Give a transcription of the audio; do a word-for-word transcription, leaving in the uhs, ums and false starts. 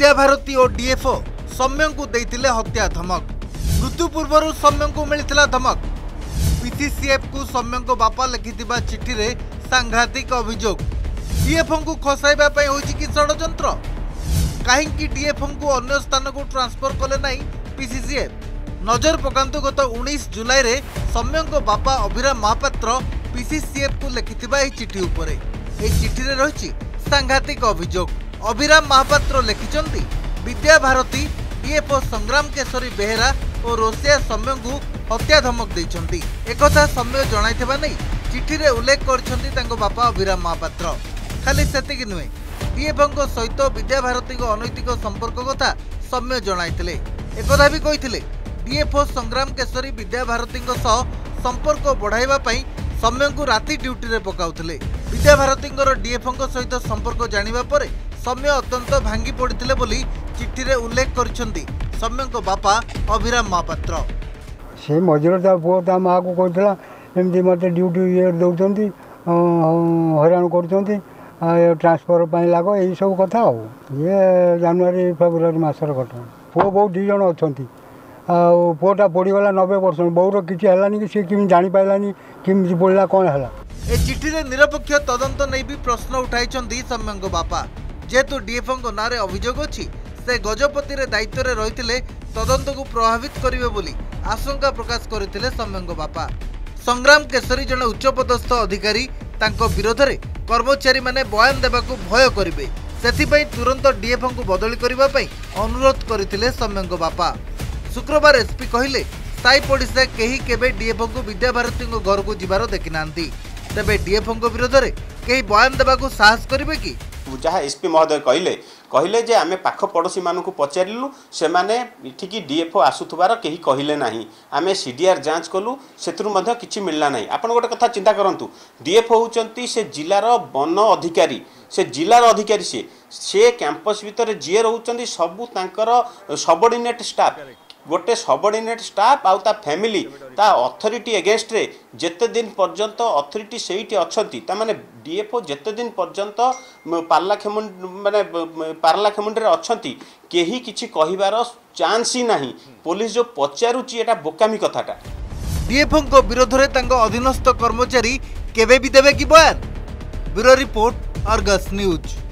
विद्याभारती और डीएफओ सौम्य को देइतिले हत्या धमक। मृत्यु पूर्व सौम्य को मिलता धमक। पीसीसीएफ को सौम्य को बापा लिखिथिबा चिठी रे सांघातिक अभियोग। डीएफओ को खसाइबा पई होइछि कि षडयंत्र। कहीं डीएफओ को अन्य स्थान को ट्रांसफर कले नहीं पीसीसीएफ। नजर पकांतु गत उन्नीस जुलाई रे सौम्य को बापा अभिराम महापात्र पीसीसीएफ को लिखिथिबा एही चिठी उपरे। एही चिठी रे रहिछि सांघातिक अभियोग। अभिराम महापात्र लिखिचंती विद्याभारती डीएफओ संग्राम केशरी बेहेरा और रोसिया सौम्य को हत्या धमक देइचंती। एकथा सौम्य जणाइथिबा नै चिठी रे उल्लेख करछंती तांको बापा अभिराम महापात्र। खाली सेतिक नुहे डीएफओ सहित विद्याभारती को अनैतिक संपर्क कथा सौम्य जणाइथिले। एकथा भी कहिथिले डीएफओ संग्राम केशरी विद्याभारती संपर्क बढ़ाइबा पई सौम्य को राति ड्यूटी रे पकाउथिले। विद्याभारती डीएफओ सहित संपर्क जानिबा परे सौम्य अत्यंत भांगी पड़ते बोली चिठी रे उल्लेख करछंती सौम्य को बापा अभिराम महापात्र। से मझिरे ता पुओ ता माँ को कहला एमती मत ड्यूटी ये दौरान हईराण कर ट्रांसफर पाई लाग यही सब कथा हो। ये जनवरी फेब्रुआरी मसर घटना। पुओ बहुत दी जन अच्छा पुओटा पड़गला नब्बे परसेंट बोर किसी है कि सी कमी जापारानी कमी पड़ा कौन है। ए चिठी रे निरपेक्ष तदंत नहीं भी प्रश्न उठाई सौम्य को बापा। जेहेतु डीएफओ ना रे अभियोग अच्छी से गजपति रे दायित्व रे रहिथिले तदंत को प्रभावित करिवे बोली आशंका प्रकाश करथिले सौम्य को बापा। संग्राम केशरी जने उच्चपदस्थ अधिकारी तांको विरोध रे कर्मचारी माने बयान देबाकू भय करिवे सेथिपई तुरंत डीएफओ को बदली करिबा पई अनुरोध करथिले सौम्य को बापा। शुक्रवार एसपी कहिले साई पड़िशा केही केबे डीएफओ को विद्याभारती घर को जिबार देखि नांती। तबे डीएफओ विरोध रे केही बयान देबाकू साहस करिवे कि जहाँ एसपी महोदय कहले कहले जे आमे पाख पड़ोशी मानू पचारू से माने ठीक डीएफओ आसुथबार कहीं कहले ना आम सीडीआर जांच कलु से कि मिलला ना। आप गोटे कथा चिंता करूँ डीएफओ होती से जिलार वन अधिकारी से जिलार अधिकारी सी से कैंपस भितर जी रोच सबू सबॉर्डिनेट स्टाफ गोटे सबॉर्डिनेट स्टाफ आउ ता फैमिली ता अथॉरिटी अगेंस्ट रे जेते दिन पर्यंत अथॉरिटी सेठी अच्छी माने डीएफओ जेते दिन पर्यंत पार्ला खेमुंड माने पार्ला खेमुंड रे अच्छी केही किछि कहिबार चांस ही नहीं। पुलिस जो पचारुची एटा बोकामी कथाटा। डीएफओ को विरोध रे तांको अधीनस्थ कर्मचारी केबे भी देबे कि बयान। Bureau report Argus news.